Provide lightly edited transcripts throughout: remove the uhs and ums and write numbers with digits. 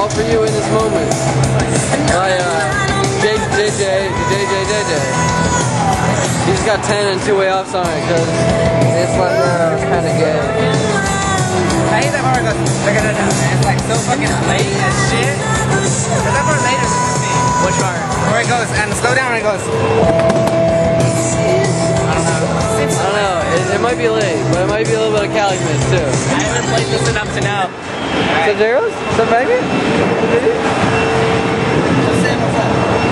All for You in This Moment by JJ. He's got 10 and 2 way offs on it because this one now is kind of gay. I hate that part where it goes, it's like so fucking late as shit. But that part later than me. Which part? Where it goes, and slow down when it goes. I don't know. It might be late, but it might be a little bit of Calumet too. I haven't played this enough to know. Sub-Zeros? Sub-Magnet? Just say what's up.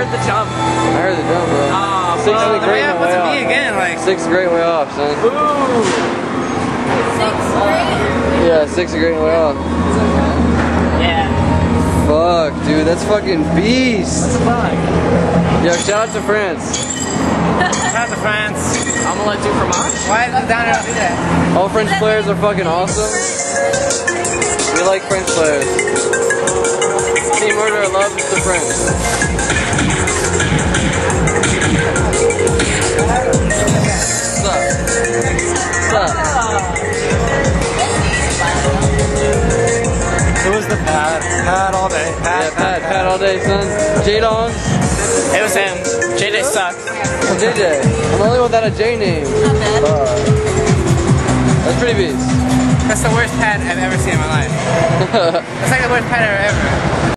heard the jump. I heard the jump, bro. Oh, Sixth is a The great way up way was a off. B again, like. Sixth great way off, son. Ooh. Yeah, sixth a great way off. Yeah. Fuck, dude, that's fucking beast. Fuck. Yo, shout out to France. Shout out to France. I'm gonna let you from us. Why is it down here to do that? All French players are fucking awesome. We like French players. Team Murder loves the French. Sup? Who was the pad? Pad all day. Yeah, Pat all day, son. J-Dong. It was him. JJ sucks. Oh, JJ. I'm the only one without a J name. That's pretty beast. That's the worst pad I've ever seen in my life. That's like the worst pad I've